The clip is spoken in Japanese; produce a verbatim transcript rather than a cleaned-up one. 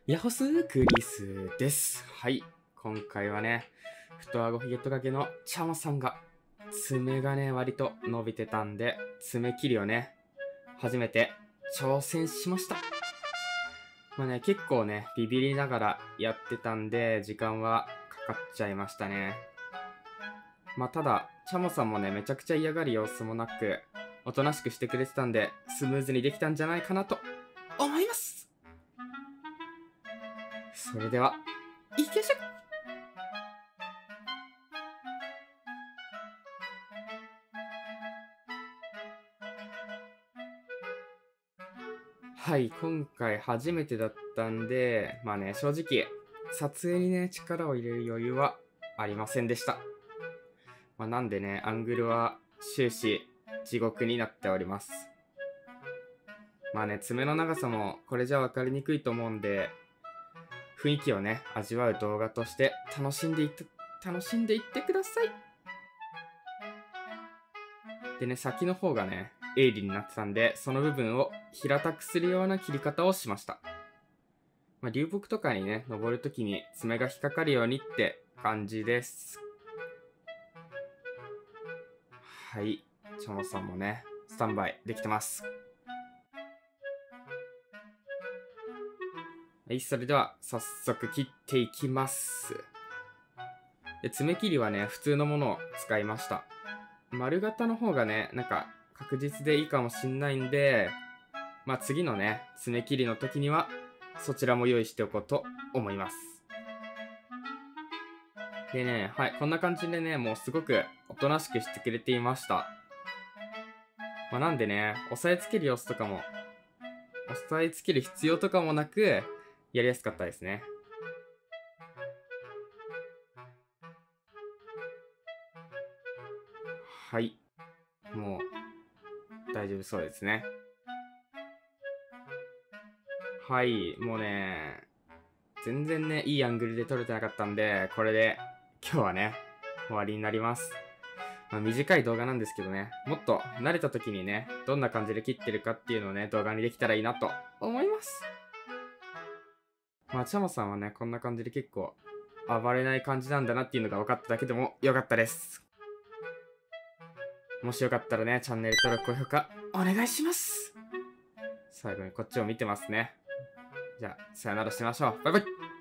ヤホスクリスです。はい。今回はね、太顎ヒゲトカゲのチャモさんが、爪がね、割と伸びてたんで、爪切りをね、初めて挑戦しました。まあね、結構ね、ビビりながらやってたんで、時間はかかっちゃいましたね。まあただ、チャモさんもね、めちゃくちゃ嫌がる様子もなく、おとなしくしてくれてたんで、スムーズにできたんじゃないかなと思います。それでは、いきましょう。はい、今回初めてだったんで、まあね、正直、撮影にね、力を入れる余裕はありませんでした。まあ、なんでね、アングルは終始地獄になっております。まあね、爪の長さもこれじゃ分かりにくいと思うんで、雰囲気をね、味わう動画として楽しんでいって、楽しんでいってください。でね、先の方がね、鋭利になってたんで、その部分を平たくするような切り方をしました。まあ、流木とかにね、登るときに爪が引っかかるようにって感じです。はい。チョモさんもね、スタンバイできてます。はい、それでは早速切っていきます。で、爪切りはね、普通のものを使いました。丸型の方がね、なんか確実でいいかもしんないんで、まあ次のね、爪切りの時には、そちらも用意しておこうと思います。でね、はい、こんな感じでね、もうすごくおとなしくしてくれていました。まあ、なんでね、押さえつける様子とかも、押さえつける必要とかもなく、やりやすかったですね。はい。もう、大丈夫そうですね。はい、もうね、全然ね、いいアングルで撮れてなかったんで、これで、今日はね、終わりになります。まあ、短い動画なんですけどね、もっと慣れた時にね、どんな感じで切ってるかっていうのをね、動画にできたらいいなと思います。まあ、チャモさんはね、こんな感じで結構暴れない感じなんだなっていうのが分かっただけでも良かったです。もしよかったらね、チャンネル登録、高評価、お願いします。最後にこっちを見てますね。じゃあ、さよならしましょう。バイバイ。